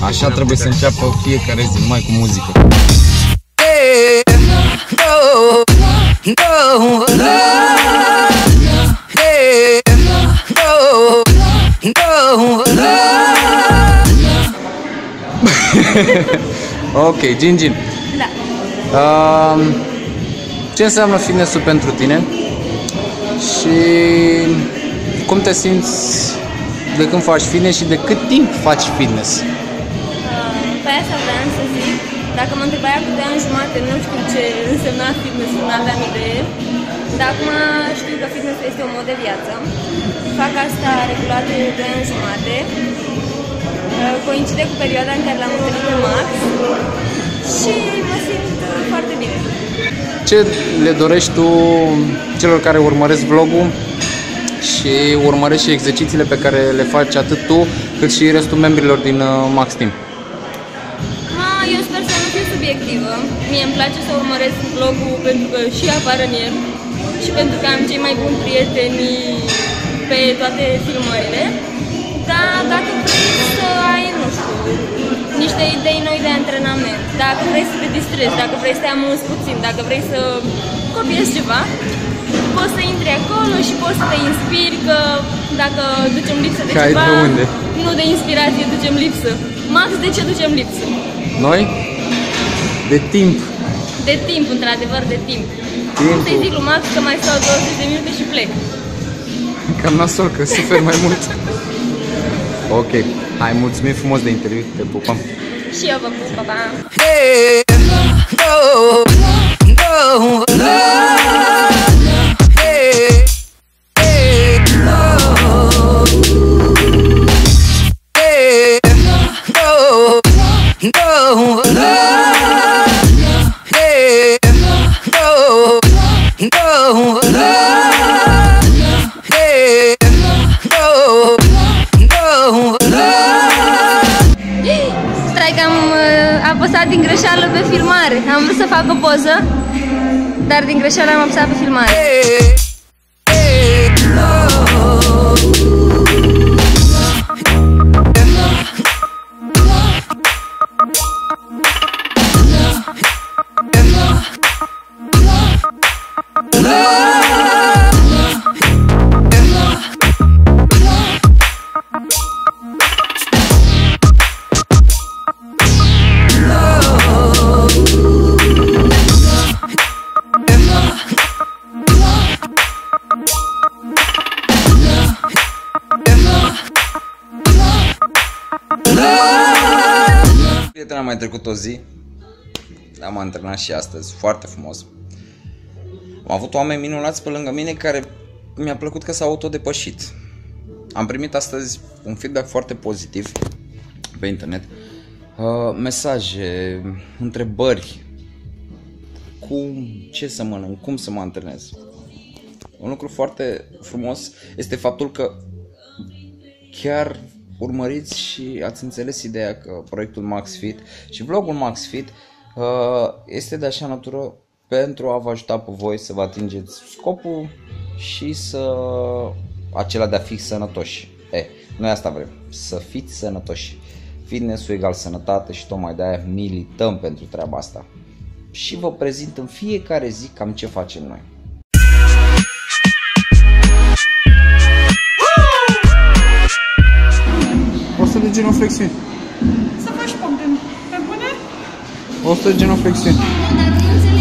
Așa trebuie să înceapă fiecare zi, numai cu muzică. Ok, Gingin. Da. Ce înseamnă fitness-ul pentru tine? Și cum te simți de când faci fitness și de cât timp faci fitness? Pe asta vreau să zic. Dacă mă întrebai acum de ani jumate, nu știu ce însemna fitness, nu aveam idee. Dar acum știu că fitness este un mod de viață. Fac asta regulat de 2 ani jumate. Coincide cu perioada în care l-am întâlnit pe Max și mă simt foarte bine. Ce le dorești tu celor care urmăresc vlogul și urmăresc și exercițiile pe care le faci atât tu cât și restul membrilor din Max Team? Eu sper să nu fiu subiectivă. Mie îmi place să urmăresc vlogul pentru că și apar în el și pentru că am cei mai buni prieteni pe toate filmările. Dar dacă vrei să ai, nu știu, niște idei noi de antrenament, dacă vrei să te distrezi, dacă vrei să te amuzi puțin, dacă vrei să copiezi ceva, poți să intri acolo și poți să te inspiri, că dacă ducem lipsă de ceva, nu de inspirație ducem lipsă. Max, de ce ducem lipsă? Noi? De timp. De timp, într-adevăr, de timp. Timpul. Să-i zic lui Max că mai stau 20 de minute și plec. Cam nasol, că suferi mai mult. Ok, hai, mulțumim frumos de interviu, te pupăm. Și eu vă pup, pa, pa. Am apăsat din greșeală pe filmare. Am vrut să fac o poză, dar din greșeală am apăsat pe filmare. Prietena, a mai trecut o zi, am antrenat și astăzi, foarte frumos. Am avut oameni minunați pe lângă mine care mi-a plăcut că s-au autodepășit. Am primit astăzi un feedback foarte pozitiv pe internet, mesaje, întrebări, ce să mănânc, cum să mă antrenez. Un lucru foarte frumos este faptul că chiar urmăriți și ați înțeles ideea că proiectul Max Fit și vlogul Max Fit este de așa natură pentru a vă ajuta pe voi să vă atingeți scopul și acela de a fi sănătoși. Noi asta vrem, să fiți sănătoși. Fitness-ul egal sănătate și tocmai de aia milităm pentru treaba asta. Și vă prezint în fiecare zi cam ce facem noi. 100 de genoflexiuni. Să faci pompe, pe bune? 100 de genoflexiuni.